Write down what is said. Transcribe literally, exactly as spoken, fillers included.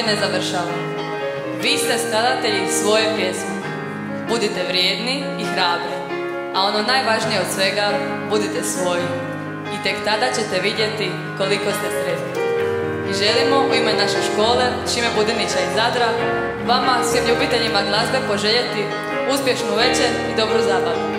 ne završava. Vi ste skladatelji svoje pjesme. Budite vrijedni i hrabri, a ono najvažnije od svega, budite svoji. I tek tada ćete vidjeti koliko ste sretni. I želimo u ime naše škole, Šime Budinića iz Zadra, vama, svim ljubiteljima glazbe, poželjeti uspješnu večer i dobru zabavu.